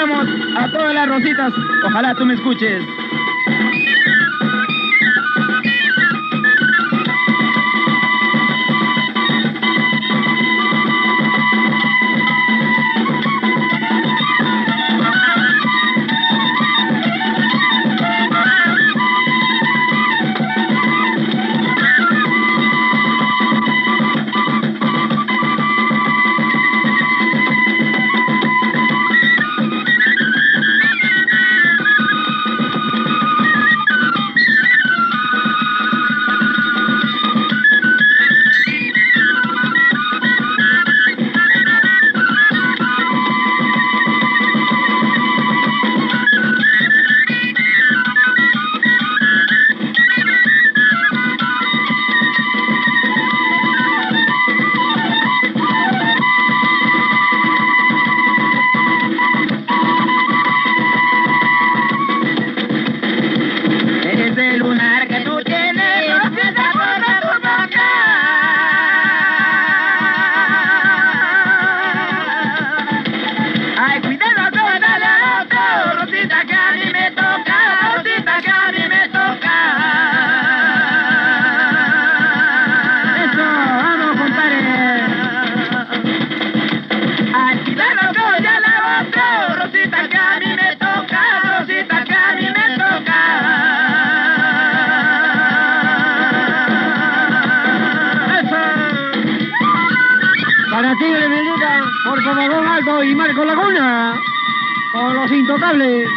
dedicamos a todas las rositas. Ojalá tú me escuches. Para Tigre Melita, por Comodón Alto y Marco Laguna, con los intocables.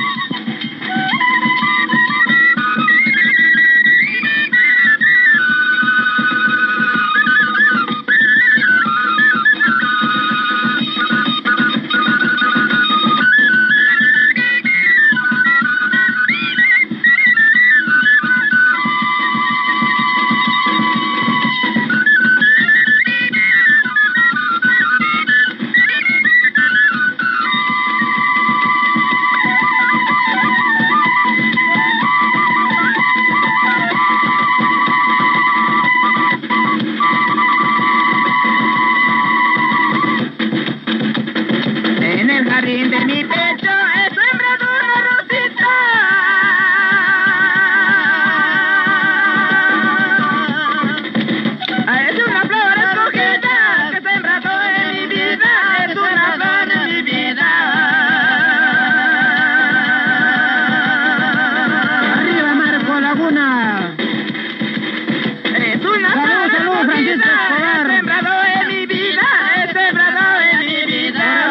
De mi pecho he sembrado una rosita. Es una flor escogida que he sembrado en mi vida. Es una flor en mi vida. Arriba Marco Laguna. Es una flor escogida que he sembrado en mi vida. He sembrado en mi vida.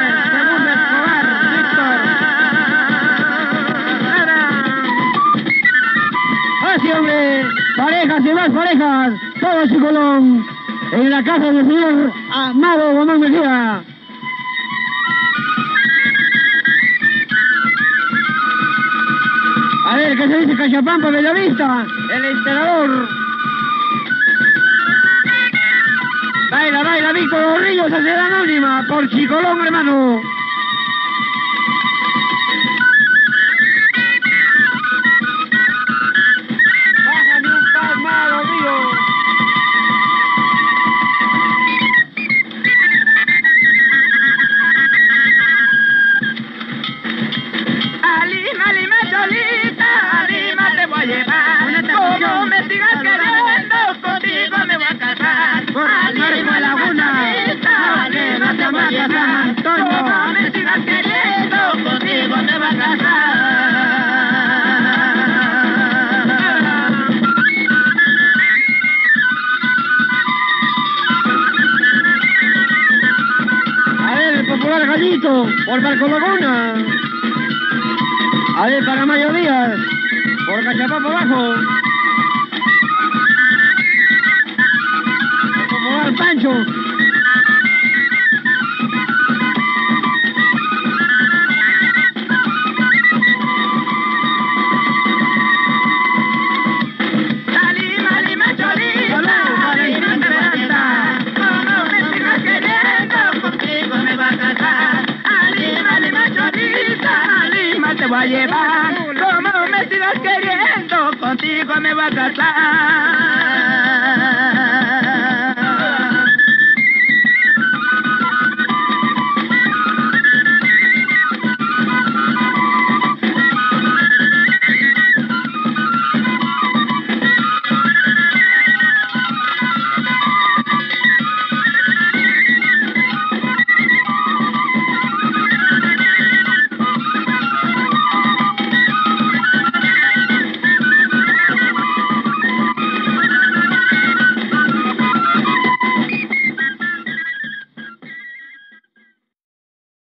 ¡Así, hombre! Parejas y más parejas, todo Chicolón, en la casa del señor Amado Guamán Mejía. A ver, ¿qué se dice Cachapampa, Bellavista? El emperador. Baila, baila, Víctor Gorrillo, Sociedad Anónima, por Chicolón, hermano. Bájame un palmado, mío. Alima, Lima, Cholita, Alima te voy a llevar. Como me sigas queriendo, contigo me voy a casar. Alima, Laguna, Alima te voy a llevar. Como me sigas queriendo, contigo me voy a casar. A ver, el popular Gallito, por Marco Laguna. A ver, para Mayo Díaz, por Cachapampa abajo. El popular Pancho. Alima, Lima, Cholita, Alima te voy a llevar. Como me sigas queriendo, contigo me voy a casar. Alima, Lima, Cholita, Alima te voy a llevar. Como me sigas queriendo, contigo me voy a casar.